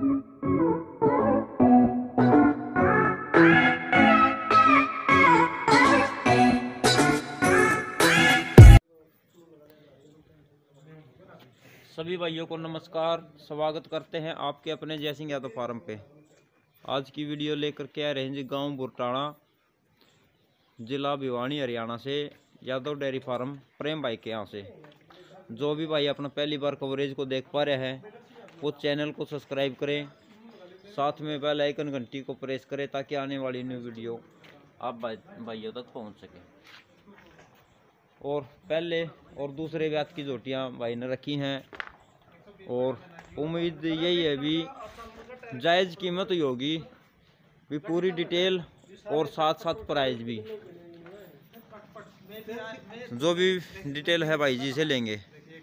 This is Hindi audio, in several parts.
सभी भाइयों को नमस्कार, स्वागत करते हैं आपके अपने जय सिंह यादव फार्म पे। आज की वीडियो लेकर के आ रहे हैं जी गांव बुरटाना, जिला भिवानी, हरियाणा से यादव डेयरी फार्म प्रेम भाई के यहाँ से। जो भी भाई अपना पहली बार कवरेज को देख पा रहे हैं वो चैनल को सब्सक्राइब करें, साथ में बेल आइकन घंटी को प्रेस करें ताकि आने वाली न्यू वीडियो आप भाइयों तक पहुँच सके। और पहले और दूसरे ब्याज की जोटियाँ भाई ने रखी हैं और उम्मीद यही है भी जायज़ कीमत ही होगी, भी पूरी डिटेल और साथ साथ प्राइस भी। जो भी डिटेल है भाई जी से लेंगे।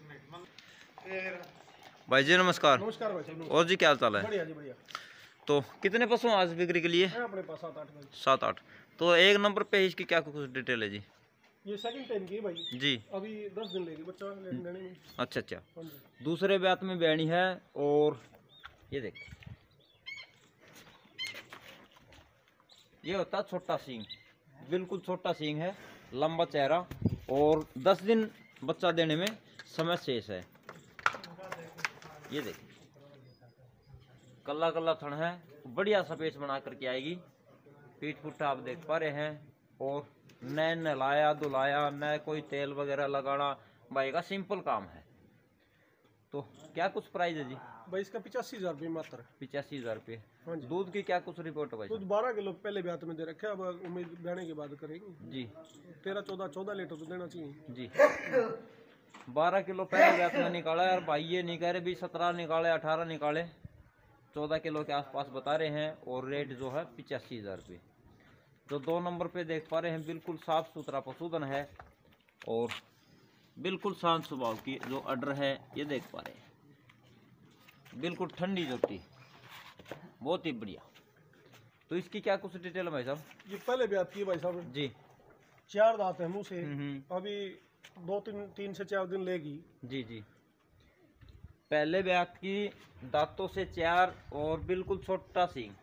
भाई जी नमस्कार। नमस्कार भाई। और जी क्या हाल चाल है? बढ़िया जी बढ़िया। तो कितने पशु आज बिक्री के लिए? अपने पास 7-8 7-8। तो एक नंबर पे इसकी क्या कुछ डिटेल है जी? ये सेकंड टाइम की है भाई जी। अभी 10 दिन लेगी बच्चा लेने में। अच्छा। दूसरे ब्यात में बैणी है और ये देख, ये होता है छोटा सींग, बिल्कुल छोटा सींग है, लंबा चेहरा और 10 दिन बच्चा देने में समय शेष है। ये देख कल्ला कल्ला थन है, बढ़िया सपेस बना करके आएगी। पीठ पुट्ठा आप देख पा रहे हैं और न नहलाया धुलाया न कोई तेल वगैरह लगाना, भाई का सिंपल काम है। तो क्या कुछ प्राइस है जी? भाई इसका 85,000 रुपये मात्र। 85,000 रुपये। हाँ जी। दूध की क्या कुछ रिपोर्ट है भाई? दूध 12 किलो पहले ब्यात में दे रखे, अब उम्मीद बहने के बाद करेंगे जी। 13-14 लीटर तो देना चाहिए जी। 12 किलो पहले ब्यात में निकाला है और भाई ये नहीं कह रहे भी 17 निकाले 18 निकाले, 14 किलो के आसपास बता रहे हैं और रेट जो है 85,000 रुपये। जो 2 नंबर पे देख पा रहे हैं बिल्कुल साफ सुथरा पशुधन है और बिल्कुल शांत स्वभाव की जो अडर है, ये देख पा रहे हैं बिल्कुल ठंडी जोटी, बहुत ही बढ़िया। तो इसकी क्या कुछ डिटेल है भाई साहब? ये पहले ब्यात की भाई साहब जी। 4 दांत है मुँह से, अभी 2-3 से 4 दिन लेगी। जी जी। पहले ब्यात की, दांतों से 4 और बिल्कुल छोटा सींग,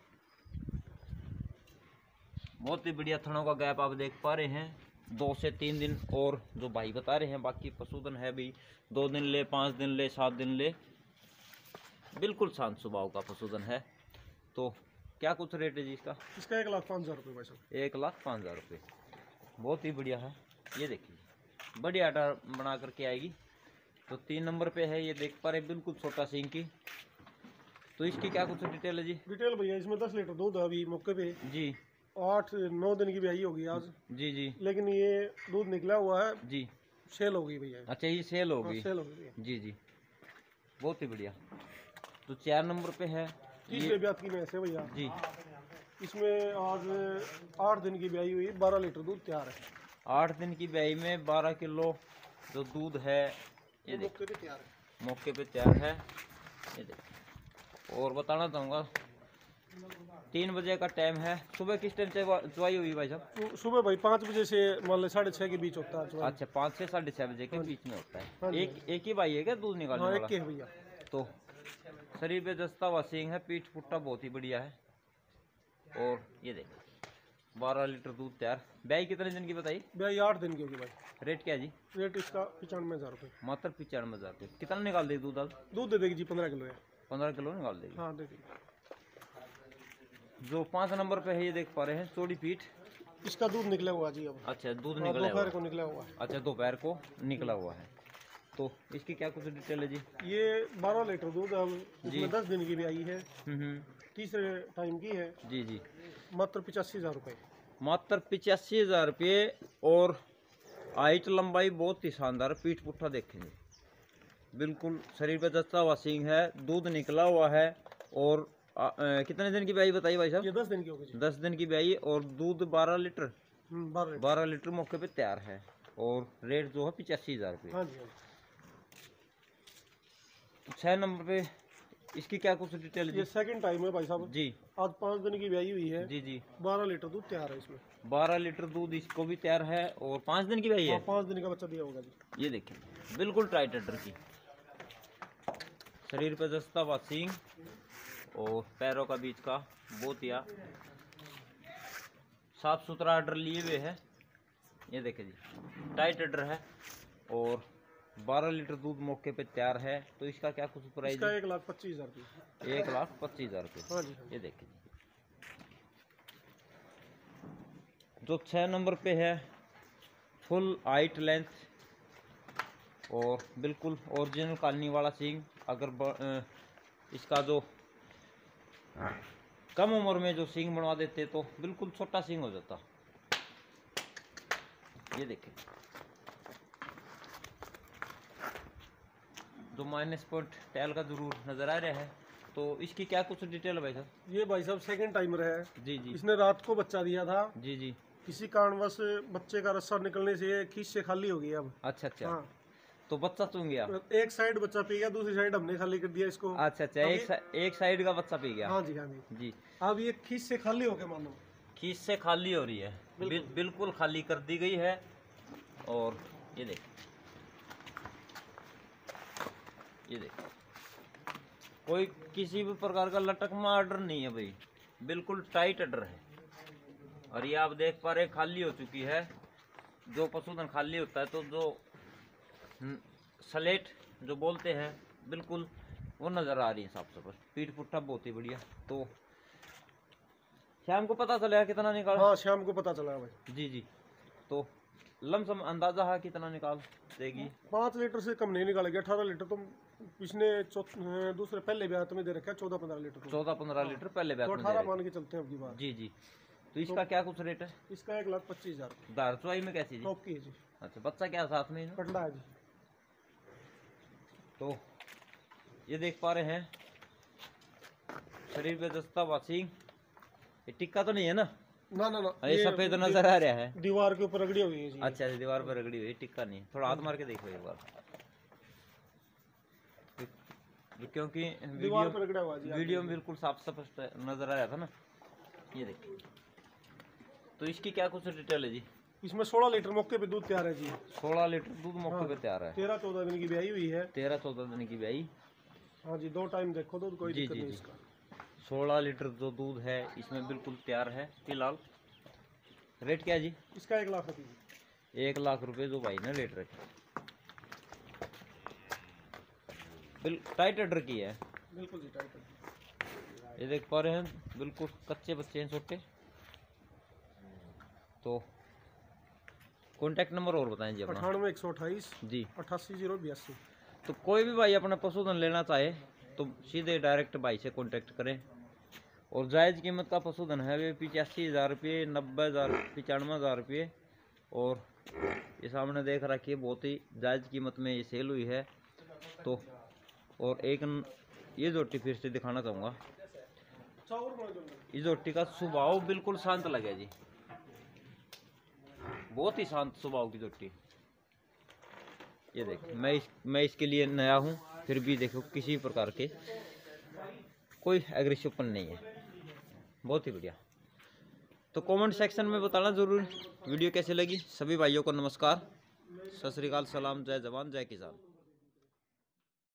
बहुत ही बढ़िया थनों का गैप आप देख पा रहे हैं। 2 से 3 दिन और जो भाई बता रहे हैं, बाकी पशुधन है भी 2 दिन ले 5 दिन ले 7 दिन ले, बिल्कुल शांत स्वभाव का पशुधन है। तो क्या कुछ रेट है जी इसका? इसका 1,05,000 रुपये भाई साहब। 1,05,000 रुपये, बहुत ही बढ़िया है। ये देखिए बढ़िया आटा बना करके आएगी। तो 3 नंबर पे है, ये देख पा रहे बिल्कुल छोटा सींग की। तो इसकी क्या कुछ डिटेल है जी? डिटेल भैया इसमें 10 लीटर दूध है अभी मौके पे जी। 8-9 दिन की ब्याई होगी आज। जी जी। लेकिन ये दूध निकला हुआ है जी, सेल हो गई भैया। अच्छा, ये सेल हो गई? सेल हो गई जी जी, बहुत ही बढ़िया। तो 4 नंबर पे है, तीसरे ब्यात की भैंस है भैया जी। इसमें आज 8 दिन की ब्याई हुई, 12 लीटर दूध तैयार है। 8 दिन की ब्याई में 12 किलो जो दूध है, ये मौके पे तैयार है। मौके पे तैयार है, ये देख। और बताना चाहूँगा 3 बजे का टाइम है। सुबह किस टाइम से चुवाई हुई भाई साहब? सुबह भाई 5 बजे से मान लो 6:30 के बीच होता है। अच्छा, 5 से 6:30 बजे के बीच में होता है। एक ही भाई है क्या दूध निकालने वाला? एक ही है भैया। तो शरीर पे दस्ता हुआ सींग है, पीठ पुट्टा बहुत ही बढ़िया है। और ये देखो 12 लीटर दूध तैयार। ब्याई कितने दिन की बताई? ब्याई 8 दिन की होगी भाई। रेट क्या है जी? रेट इसका 95,000 रुपये। मात्र 95,000 रुपये। कितना निकाल देगी दूध? आज दूध दे देगी जी 15 किलो है। 15 किलो निकाल देगी? हाँ दे देगी। जो 5 नंबर पे है, ये देख पा रहे हैं चौड़ी पीठ, इसका दूध निकला हुआ जी अब। अच्छा, दूध निकला है, दोपहर को निकला हुआ है। अच्छा, दोपहर को निकला हुआ है। तो इसकी क्या कुछ डिटेल है जी? ये 12 लीटर दूध अब इसमें 10 दिन की भी आई है, तीसरे टाइम की है जी जी। मात्र 85,000 रुपये। मात्र 85,000 रुपये। और हाइट लंबाई बहुत ही शानदार, पीठ पुट्ठा देखेंगे बिल्कुल शरीर पे जस्ता हुआ सींग है, दूध निकला हुआ है। और कितने दिन की ब्याई बताइए भाई साहब? ये 10 दिन की होगी। 10 दिन की ब्याई और दूध 12 लीटर। 12 लीटर मौके पे तैयार है। और रेट जो है 85,000 रुपये। हाँ जी। 6 नंबर पे इसकी क्या कुछ डिटेल? ये सेकंड टाइम है भाई साहब जी। आज 5 दिन की ब्याई हुई है जी जी। 12 लीटर दूध तैयार है इसमें। 12 लीटर दूध इसको भी तैयार है और 5 दिन की ब्याई है। 5 दिन का बच्चा दिया होगा जी। ये देखिए बिल्कुल टाइट अडर की, शरीर पे दस्ता हुआ सींग और पैरों का बीच का बहुत या साफ सुथरा अडर लिए हुए है। ये देखे जी, टाइट अडर है और 12 लीटर दूध मौके पे तैयार है। तो इसका क्या कुछ प्राइस? इसका 1,25,000 रुपये। 1,25,000 रुपये। हाँ जी। ये देखिए जो 6 नंबर पे है, फुल हाइट लेंथ और बिल्कुल ओरिजिनल कालनी वाला सींग। अगर इसका जो कम उम्र में जो सींग बनवा देते तो बिल्कुल छोटा सींग हो जाता। ये देखें जो माइनस पॉइंट टैल का जरूर नजर आ रहा है। तो इसकी क्या कुछ डिटेल है भाई साहब? ये भाई साहब सेकंड टाइमर है। जी जी। इसने रात को बच्चा दिया था। जी जी। किसी कारणवश बच्चे का रस्सा निकलने से खींच से खाली हो गया अब। अच्छा अच्छा। हाँ। तो बच्चा चुन गया, एक साइड बच्चा पी गया, दूसरी साइड हमने खाली कर दिया इसको। अच्छा अच्छा। एक साइड का बच्चा पी गया। हाँ जी हाँ जी जी। अब ये खींच से खाली हो गया, मानो खींच से खाली हो रही है। बिल्कुल खाली कर दी गई है। और ये देख, ये देख, कोई किसी भी प्रकार का लटकमा ऑर्डर नहीं है भाई, बिल्कुल टाइट ऑर्डर है। और ये आप देख पा रहे खाली हो चुकी है। जो पशुधन खाली होता है तो जो स्लेट जो बोलते हैं बिल्कुल वो नज़र आ रही है साफ साफ। पीठ पुट्ठा बहुत ही बढ़िया। तो शाम को पता चलेगा कितना निकाल? हाँ शाम को पता चला भाई। जी जी। तो लमसम अंदाजा है कितना निकाल देगी? 5 लीटर से कम नहीं निकालेगी। 18 लीटर तो पिछले दूसरे पहले ब्याह में दे रखा है। 14-15 लीटर। 14-15 लीटर पहले ब्याह में 18 मान के चलते हैं अब की बात। जी जी। तो इसका क्या कुछ रेट है? इसका 1,25,000। दार चुवाई में कैसी जी? टॉप की है जी। अच्छा, बच्चा क्या साथ में? कंडा है जी। तो ये देख पा रहे हैं शरीर पे दस्ता वासी। ये टिक्का तो नहीं है ना? ना ना ना, ये सफेद नजर आ रहा है। दीवार के ऊपर रगड़ी हुई है जी। अच्छा, दीवार पर रगड़ी हुई, टिक्का नहीं। थोड़ा हाथ मार के देखो एक बार, क्योंकि दीवार पर रगड़ा हुआ जी। वीडियो में बिल्कुल साफ स्पष्ट नजर आ रहा था ना। ये देखिए। तो इसकी क्या कुछ डिटेल है जी? इसमें 16 लीटर मौके पे दूध तैयार है जी। 16 लीटर दूध मौके पे तैयार है। 13-14 दिन की ब्याही हुई है। 13-14 दिन की ब्याही। हाँ जी, 2 टाइम देखो दूध, कोई दिक्कत नहीं इसका। 16 लीटर जो दूध है इसमें बिल्कुल तैयार है फिलहाल। रेट क्या है जी? इसका 1 लाख रुपये। 1 लाख रुपए जो भाई ने रेट रखे। टाइट ऑर्डर की है। बिल्कुल जी टाइट। ये देख पा रहे हैं बिल्कुल कच्चे बच्चे हैं, छोटे। तो कॉन्टैक्ट नंबर और बताएं जी अपना। 98-128 जी 88-082। तो कोई भी भाई अपना पशुधन लेना चाहे तो सीधे डायरेक्ट भाई से कांटेक्ट करें। और जायज़ कीमत का पशुधन है वे 85,000 रुपये, 90,000, 95,000 रुपये। और ये सामने देख रखिए बहुत ही जायज़ कीमत में ये सेल हुई है। तो और एक ये जोटी फिर से दिखाना चाहूँगा। इस जोटी का स्वभाव बिल्कुल शांत लगे जी, बहुत ही शांत स्वभाव की जोटी। ये देख, मैं इसके लिए नया हूँ, फिर भी देखो किसी प्रकार के कोई एग्रेसिवपन नहीं है, बहुत ही बढ़िया। तो कमेंट सेक्शन में बताना ज़रूर वीडियो कैसे लगी। सभी भाइयों को नमस्कार, सत श्री अकाल, सलाम, जय जवान जय किसान।